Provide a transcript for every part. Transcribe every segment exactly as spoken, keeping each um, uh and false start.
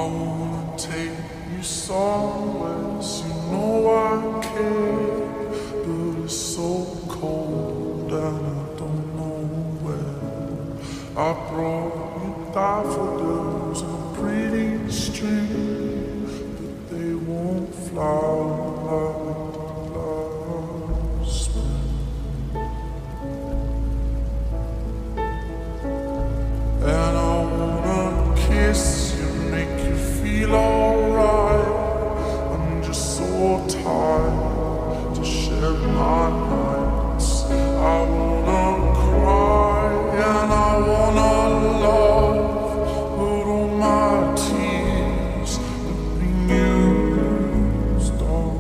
wanna take you somewhere, so you know I care, but it's so cold and I don't know where. I brought you daffodils and a pretty string, but they won't flower like last spring. And I wanna kiss you, make you feel alright. I'm just so tired to share my nights. I wanna cry and I wanna love, but all my tears have been used on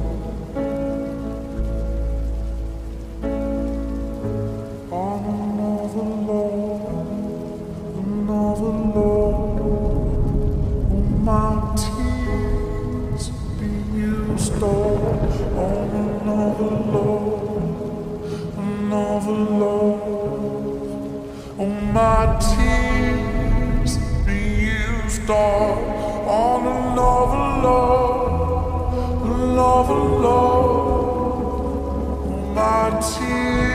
on another love, another love. All my tears have been used all on another love, another love. All my tears have been used all on another love, another love. All my tears.